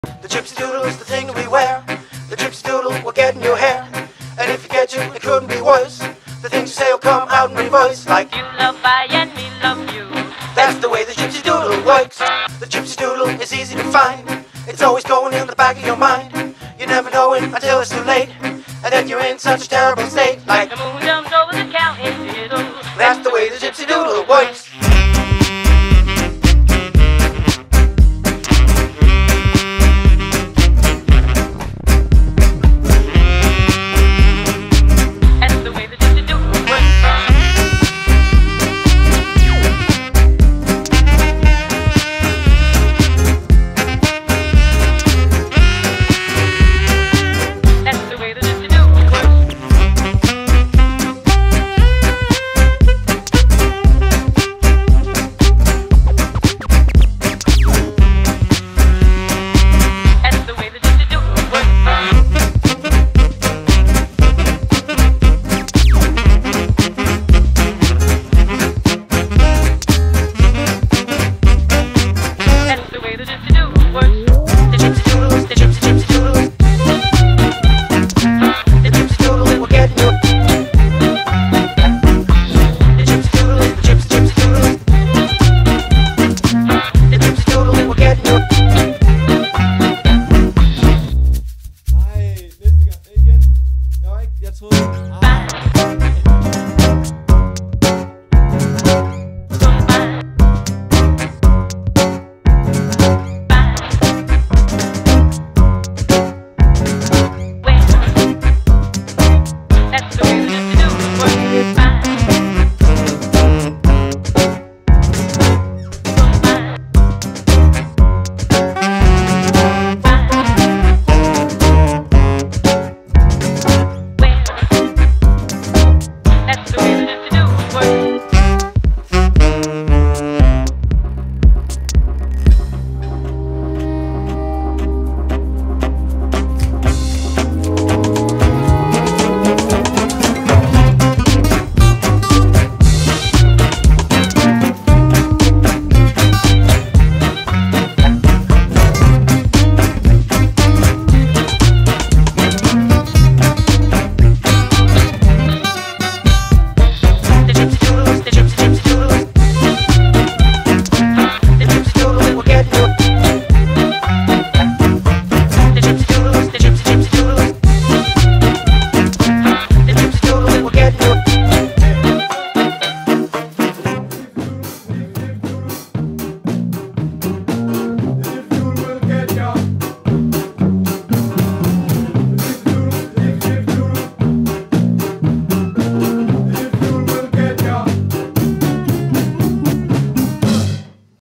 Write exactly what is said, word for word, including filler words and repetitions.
The gypsy doodle is the thing to beware. The gypsy doodle will get in your hair, and if you get you, it couldn't be worse. The things you say will come out in reverse, like you love I and me love you. That's the way the gypsy doodle works. The gypsy doodle is easy to find. It's always going in the back of your mind. You never know it until it's too late, and then you're in such a terrible state, like the moon jumps over the county. That's the way the gypsy doodle works.